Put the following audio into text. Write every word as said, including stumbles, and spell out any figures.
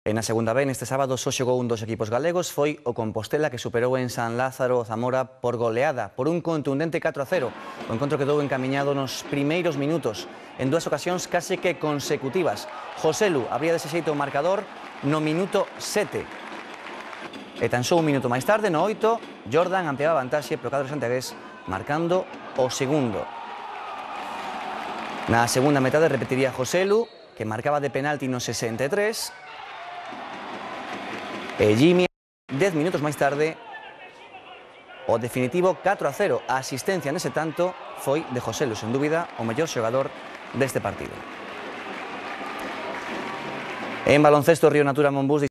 E na segunda B, neste sábado, só xogou un dos equipos galegos, foi o Compostela, que superou en San Lázaro o Zamora por goleada, por un contundente catro a cero. O encontro quedou encamiñado nos primeiros minutos, en dúas ocasións case que consecutivas. Joselu abría dese xeito o marcador no minuto sete. E tan só un minuto máis tarde, no oito, Jordan ampliaba a vantaxe pro cadro santiagués, marcando o segundo. Na segunda metade repetiría Joselu, que marcaba de penalti no sesenta e tres. E Jimmy, dez minutos máis tarde, o definitivo catro a cero. A asistencia nese tanto foi de Joselu, sen dúbida, o mellor xogador deste partido. En baloncesto, Río Natura Monbús